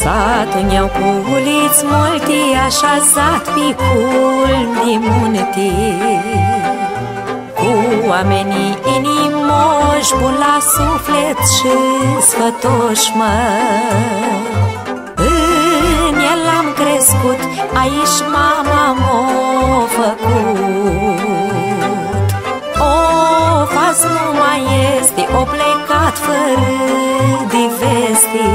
Satul meu cu uliți multi, așezat pe culmi munte, cu oamenii inimoși, buni la suflet și sfătoși, mă. În el am crescut, aici mama m-a făcut. O faz nu mai este, o plecat fără de veste.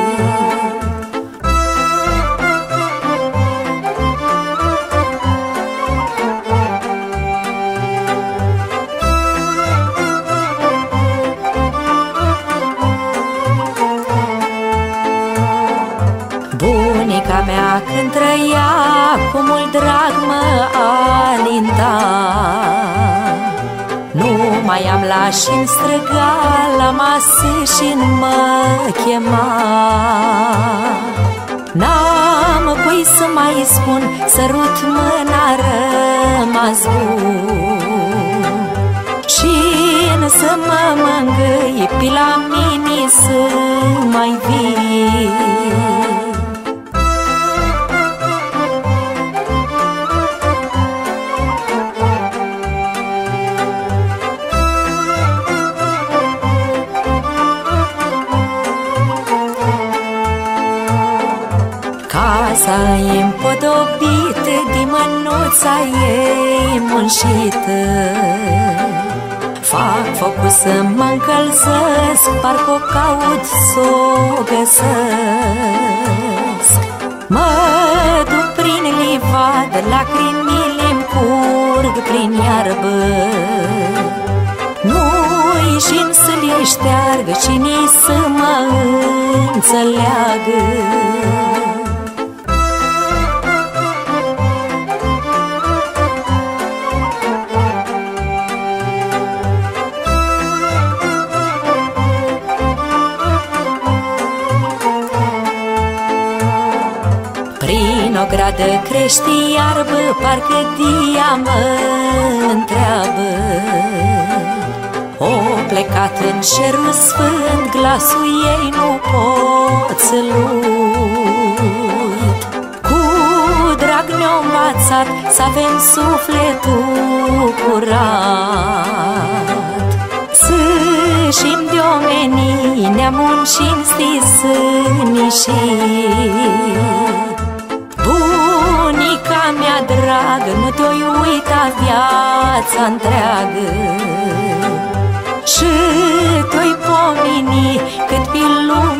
Bunica mea când trăia, cu mult drag mă alinta. Nu mai am la și-n străga, la masă și-n mă chema. N-am cui să mai spun, sărut mâna rămas bun. Și-n să mă mângâi, pe la mine să mai vii. Casa-i împodobită, de mânuța ei munșită. Fac focul să mă încălzesc, parcă o caut s-o găsesc. Mă duc prin livadă, lacrimile-mi curg prin iarbă. Nu-i și-n să le șteargă, cine să mă înțeleagă. Prin o gradă crește iarbă, parcă dia mă întreabă. O plecat în cerul sfânt, glasul ei nu pot să-l uit. Cu drag ne-o învățat să-avem sufletul curat, să și-m de omenii, neamul cinstit sănișit. Bunica mea dragă, nu te-o uita viața întreagă, și te-o pomeni cât pe lume